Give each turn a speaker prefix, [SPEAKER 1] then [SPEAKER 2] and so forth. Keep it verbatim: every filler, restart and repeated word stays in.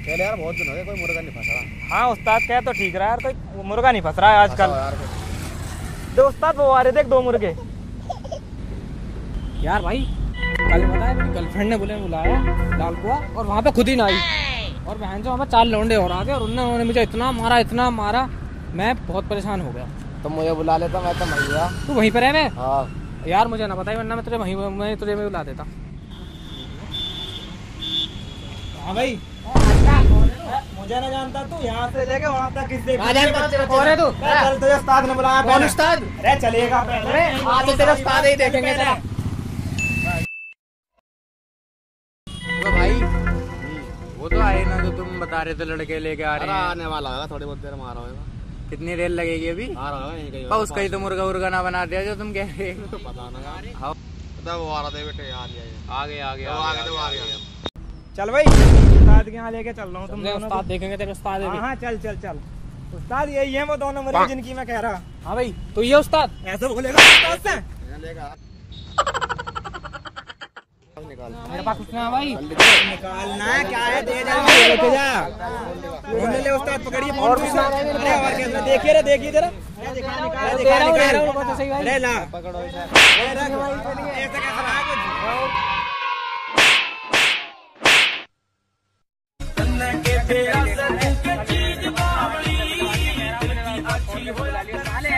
[SPEAKER 1] चले यार बहुत दिन हो गए कोई मुर्गा नहीं फंस रहा।
[SPEAKER 2] हाँ उस्ताद कह तो ठीक रहा यार, कोई मुर्गा नहीं फंस रहा है आजकल। दो उस्ताद वो आ रहे थे दो मुर्गे
[SPEAKER 3] यार भाई। कल बताया मेरी गर्लफ्रेंड ने बोले बुलाया लाल कुआ और वहाँ पे खुद ही ना आई और बहन जो वहाँ चार लौंडे और आ गए और उन्होंने मुझे इतना मारा इतना मारा मैं बहुत परेशान हो गया।
[SPEAKER 1] तो मुझे बुला लेता मैं तो वहीं गया।
[SPEAKER 3] तू वहीं पर है मैं?
[SPEAKER 1] हाँ
[SPEAKER 3] यार मुझे ना बताई वरना मैं तुझे वहीं मैं तुझे मैं बुला देता।
[SPEAKER 2] हाँ भाई मुझे ना जानता तू यहाँ से लेके वहाँ तक किस देख
[SPEAKER 3] कौन है तू?
[SPEAKER 2] चल तुझे उस्ताद ने बुलाया।
[SPEAKER 3] कौन उस्ताद?
[SPEAKER 2] अरे चलेगा पहले
[SPEAKER 3] आज तो तेरा उस्ताद ही देखेंगे तेरा।
[SPEAKER 4] तो भाई वो तो आए ना जो तुम बता रहे थे लड़के लेके आ रहे हैं।
[SPEAKER 1] आने वाला होगा थोड़ी बहुत देर में आ रहा होगा।
[SPEAKER 4] कितनी देर लगेगी अभी?
[SPEAKER 1] आ रहा होगा यहीं कहीं।
[SPEAKER 4] पर उसका ही तो मुर्गा उर्गा ना बना दिया जो तुम कह रहे हो।
[SPEAKER 1] तो पता ना यार।
[SPEAKER 4] हाँ
[SPEAKER 1] तो वो आ रहा था बेटे यार ये
[SPEAKER 4] आ गए आ गए
[SPEAKER 1] आ गए तो आ गया।
[SPEAKER 2] चल भाई उस्ताद के यहाँ लेके चल रहा हूँ तुम दोनों
[SPEAKER 3] उस्ताद देखेंगे तेरे उस्ताद है।
[SPEAKER 2] हाँ चल चल चल उस्ताद यही है वो दोनों मुर्गे जिनकी मैं कह रहा।
[SPEAKER 3] हाँ भाई तो ये उस्ताद
[SPEAKER 2] ऐसा बोलेगा उस्ताद से
[SPEAKER 3] मेरे पास कुछ ना भाई।
[SPEAKER 2] निकालना है क्या है दे जा लेके जा ढूंढ ले उस्ताद पकड़िए और कुछ ना। अरे और क्या देखिए रे देखिए जरा दिखा निकाल दिखा निकाल
[SPEAKER 3] सही भाई।
[SPEAKER 2] अरे ला
[SPEAKER 1] पकड़ो इसे।
[SPEAKER 2] ऐसा कैसा रहा कुछ
[SPEAKER 3] के